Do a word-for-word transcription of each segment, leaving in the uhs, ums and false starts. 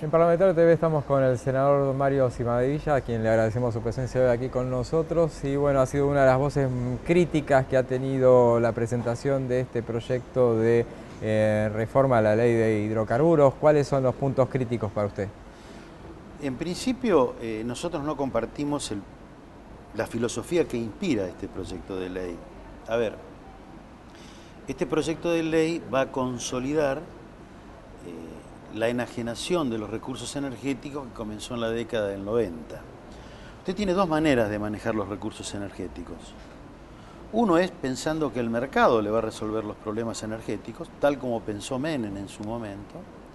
En Parlamentario T V estamos con el senador Mario Cimadevilla, a quien le agradecemos su presencia hoy aquí con nosotros. Y bueno, ha sido una de las voces críticas que ha tenido la presentación de este proyecto de eh, reforma a la ley de hidrocarburos. ¿Cuáles son los puntos críticos para usted? En principio, eh, nosotros no compartimos el, la filosofía que inspira este proyecto de ley. A ver, este proyecto de ley va a consolidar eh, la enajenación de los recursos energéticos que comenzó en la década del noventa. Usted tiene dos maneras de manejar los recursos energéticos. Uno es pensando que el mercado le va a resolver los problemas energéticos, tal como pensó Menem en su momento,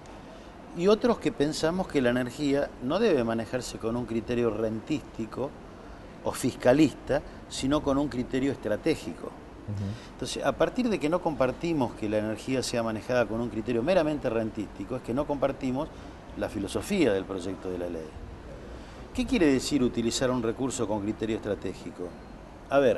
y otros que pensamos que la energía no debe manejarse con un criterio rentístico o fiscalista, sino con un criterio estratégico. Entonces, a partir de que no compartimos que la energía sea manejada con un criterio meramente rentístico, es que no compartimos la filosofía del proyecto de la ley. ¿Qué quiere decir utilizar un recurso con criterio estratégico? A ver,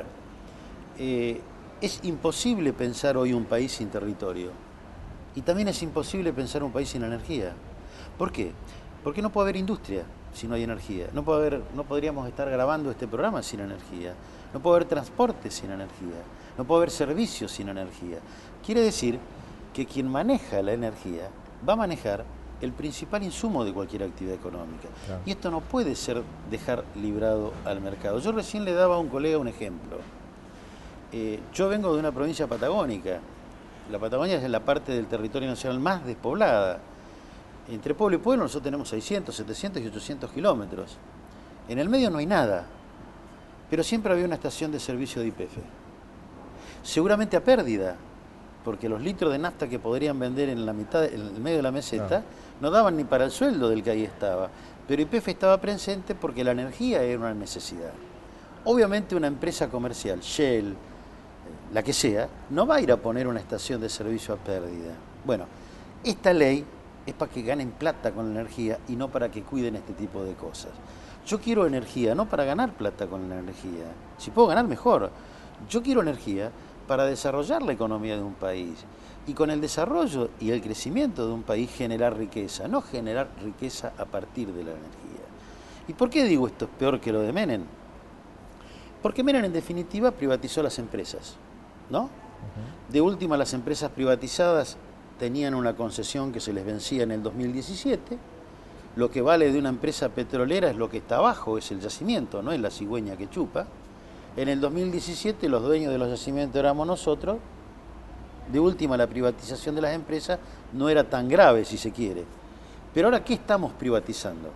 eh, es imposible pensar hoy un país sin territorio y también es imposible pensar un país sin energía. ¿Por qué? Porque no puede haber industria si no hay energía, no, puede haber, no podríamos estar grabando este programa sin energía, no puede haber transporte sin energía, no puede haber servicios sin energía. Quiere decir que quien maneja la energía va a manejar el principal insumo de cualquier actividad económica. Claro. Y esto no puede ser dejar librado al mercado. Yo recién le daba a un colega un ejemplo. Eh, yo vengo de una provincia patagónica. La Patagonia es la parte del territorio nacional más despoblada. Entre pueblo y pueblo nosotros tenemos seiscientos, setecientos y ochocientos kilómetros. En el medio no hay nada, pero siempre había una estación de servicio de Y P F. Seguramente a pérdida, porque los litros de nafta que podrían vender en la mitad, en el medio de la meseta, no, no daban ni para el sueldo del que ahí estaba. Pero Y P F estaba presente porque la energía era una necesidad. Obviamente una empresa comercial, Shell, la que sea, no va a ir a poner una estación de servicio a pérdida. Bueno, esta ley es para que ganen plata con la energía y no para que cuiden este tipo de cosas. Yo quiero energía, no para ganar plata con la energía. Si puedo ganar, mejor. Yo quiero energía para desarrollar la economía de un país. Y con el desarrollo y el crecimiento de un país generar riqueza, no generar riqueza a partir de la energía. ¿Y por qué digo esto es peor que lo de Menem? Porque Menem en definitiva privatizó las empresas, ¿no? De última, las empresas privatizadas tenían una concesión que se les vencía en el dos mil diecisiete. Lo que vale de una empresa petrolera es lo que está abajo, es el yacimiento, no es la cigüeña que chupa. En el dos mil diecisiete los dueños de los yacimientos éramos nosotros. De última, la privatización de las empresas no era tan grave, si se quiere. Pero ahora, ¿qué estamos privatizando?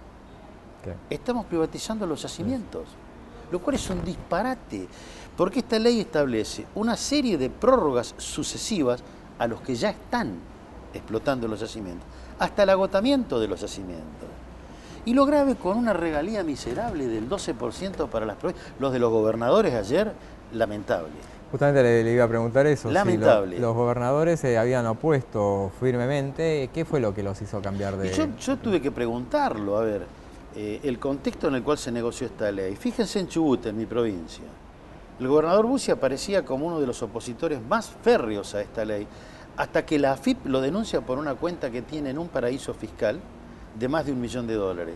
¿Qué? Estamos privatizando los yacimientos, lo cual es un disparate, porque esta ley establece una serie de prórrogas sucesivas a los que ya están explotando los yacimientos, hasta el agotamiento de los yacimientos. Y lo grave, con una regalía miserable del doce por ciento para las provincias. Los de los gobernadores ayer, lamentable. Justamente le, le iba a preguntar eso. Lamentable. Si lo, los gobernadores se habían opuesto firmemente, ¿qué fue lo que los hizo cambiar de...? Y yo, yo tuve que preguntarlo, a ver, eh, el contexto en el cual se negoció esta ley. Fíjense en Chubut, en mi provincia. El gobernador Bussi aparecía como uno de los opositores más férreos a esta ley, hasta que la A F I P lo denuncia por una cuenta que tiene en un paraíso fiscal de más de un millón de dólares.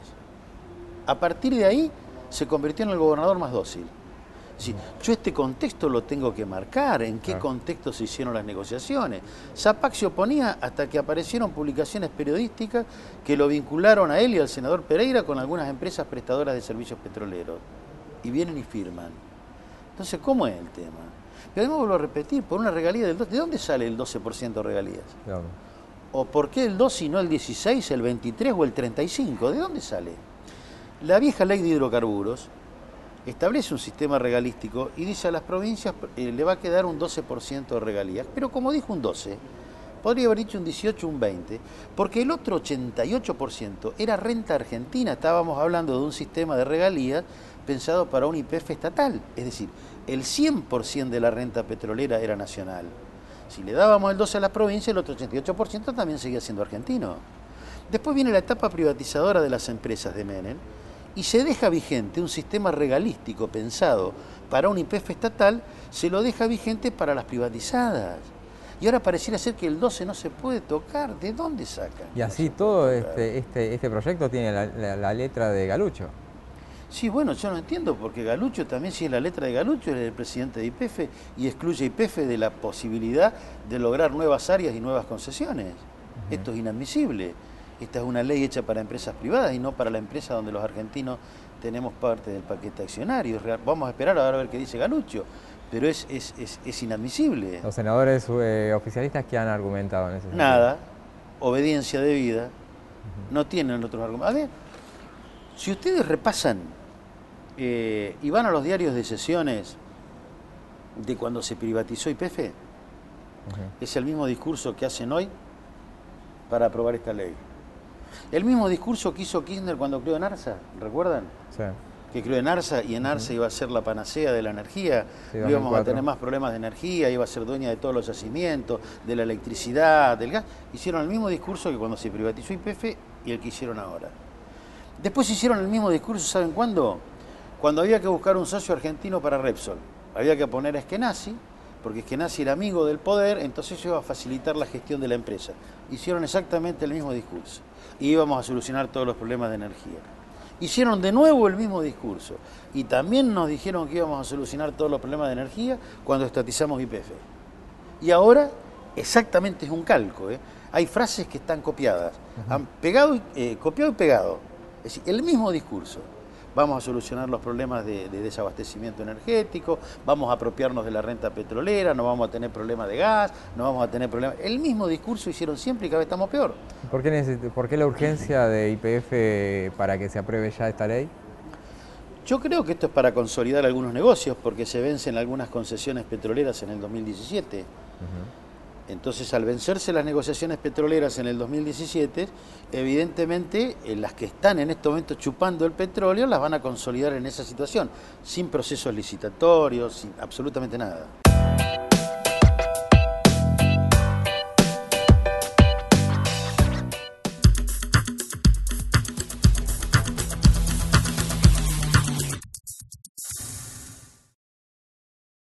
A partir de ahí se convirtió en el gobernador más dócil. Es decir, yo este contexto lo tengo que marcar, en qué contexto se hicieron las negociaciones. Zapac se oponía hasta que aparecieron publicaciones periodísticas que lo vincularon a él y al senador Pereira con algunas empresas prestadoras de servicios petroleros. Y vienen y firman. Entonces, ¿cómo es el tema? Pero además vuelvo a repetir, por una regalía del doce por ciento, ¿de dónde sale el doce por ciento de regalías? Claro. ¿O por qué el doce y no el dieciséis, el veintitrés o el treinta y cinco? ¿De dónde sale? La vieja ley de hidrocarburos establece un sistema regalístico y dice a las provincias eh, le va a quedar un doce por ciento de regalías. Pero como dijo un doce, podría haber dicho un dieciocho o un veinte, porque el otro ochenta y ocho por ciento era renta argentina. Estábamos hablando de un sistema de regalías pensado para un Y P F estatal, es decir, el cien por ciento de la renta petrolera era nacional. Si le dábamos el doce a las provincias, el otro ochenta y ocho por ciento también seguía siendo argentino. Después viene la etapa privatizadora de las empresas de Menem y se deja vigente un sistema regalístico pensado para un Y P F estatal, se lo deja vigente para las privatizadas. Y ahora pareciera ser que el doce no se puede tocar. ¿De dónde sacan? Y así no todo este, este, este proyecto tiene la, la, la letra de Galucho. Sí, bueno, yo no entiendo, porque Galucho también, si es la letra de Galucho, es el presidente de Y P F y excluye a Y P F de la posibilidad de lograr nuevas áreas y nuevas concesiones. Uh-huh. Esto es inadmisible. Esta es una ley hecha para empresas privadas y no para la empresa donde los argentinos tenemos parte del paquete accionario. Vamos a esperar a ver qué dice Galucho, pero es, es, es, es inadmisible. Los senadores eh, oficialistas, ¿qué han argumentado en ese sentido? Nada, obediencia debida, uh-huh. No tienen otros argumentos. A ver, si ustedes repasan eh, y van a los diarios de sesiones de cuando se privatizó Y P F, uh-huh. Es el mismo discurso que hacen hoy para aprobar esta ley. El mismo discurso que hizo Kirchner cuando creó ENARSA, ¿recuerdan? Sí. Que creó ENARSA y ENARSA uh-huh. iba a ser la panacea de la energía, sí, íbamos a tener más problemas de energía, iba a ser dueña de todos los yacimientos, de la electricidad, del gas. Hicieron el mismo discurso que cuando se privatizó Y P F y el que hicieron ahora. Después hicieron el mismo discurso, ¿saben cuándo? Cuando había que buscar un socio argentino para Repsol. Había que poner a Skenazy, porque Skenazy era amigo del poder, entonces eso iba a facilitar la gestión de la empresa. Hicieron exactamente el mismo discurso. Y íbamos a solucionar todos los problemas de energía. Hicieron de nuevo el mismo discurso. Y también nos dijeron que íbamos a solucionar todos los problemas de energía cuando estatizamos Y P F. Y ahora exactamente es un calco. ¿eh? Hay frases que están copiadas. Uh-huh. Han pegado, eh, copiado y pegado. Es decir, el mismo discurso. Vamos a solucionar los problemas de, de desabastecimiento energético, vamos a apropiarnos de la renta petrolera, no vamos a tener problemas de gas, no vamos a tener problemas... El mismo discurso hicieron siempre y cada vez estamos peor. ¿Por qué, neces- ¿Por qué la urgencia de Y P F para que se apruebe ya esta ley? Yo creo que esto es para consolidar algunos negocios, porque se vencen algunas concesiones petroleras en el dos mil diecisiete. Uh-huh. Entonces, al vencerse las negociaciones petroleras en el dos mil diecisiete, evidentemente eh, las que están en este momento chupando el petróleo las van a consolidar en esa situación, sin procesos licitatorios, sin absolutamente nada.